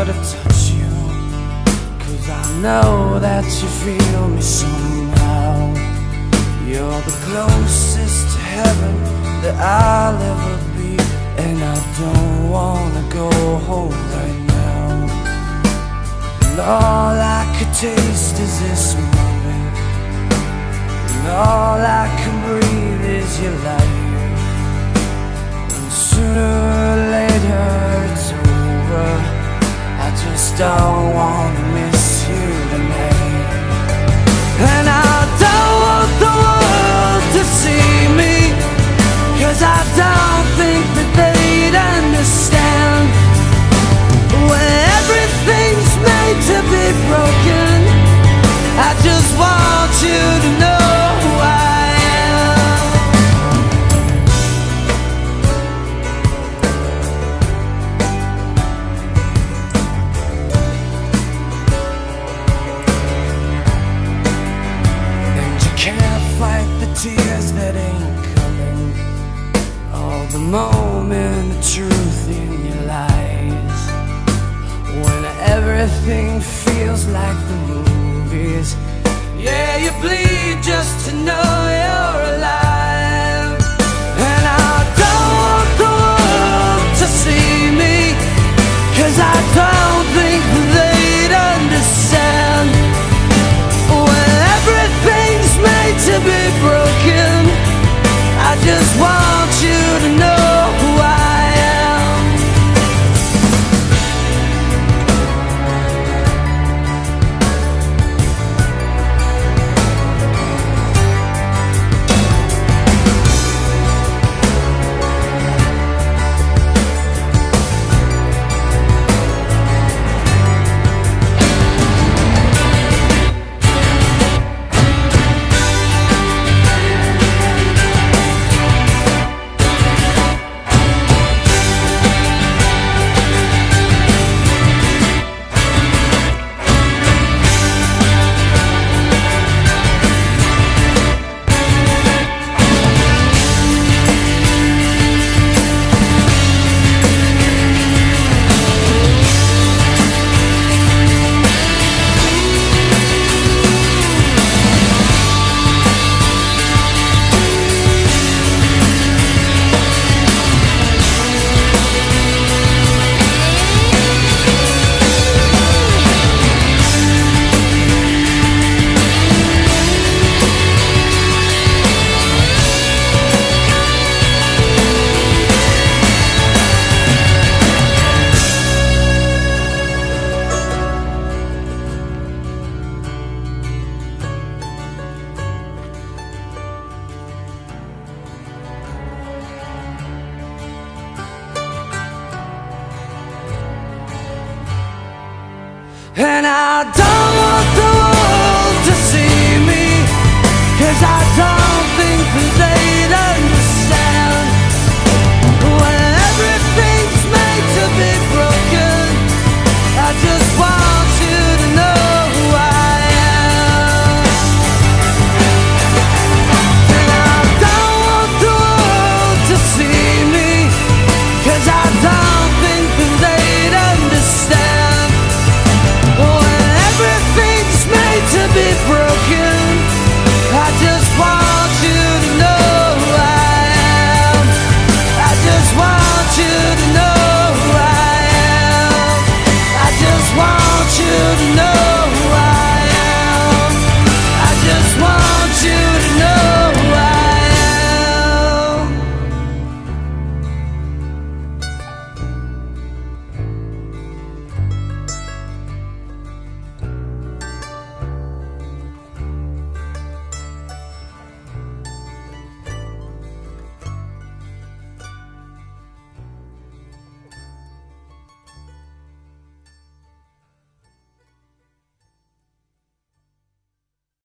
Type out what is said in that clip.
to touch you, 'cause I know that you feel me somehow. You're the closest to heaven that I'll ever be, and I don't wanna go home right now. And all I could taste is this moment, and all I can breathe is your life. And sooner or later it's over, I just don't wanna miss you tonight. And I don't want the world to see me, 'cause I don't think that they'd understand. When everything's made to be broken, I just want you to know who I am. And you can't fight the tears that ain't coming, all the moment of truth in your lies. When everything feels like the movies, yeah, you bleed just to know you're alive. And I don't want the world to see me, 'cause I don't think they'd understand. When everything's made to be broken, I just want you to know who I am. And I don't want the world to see me, 'cause I don't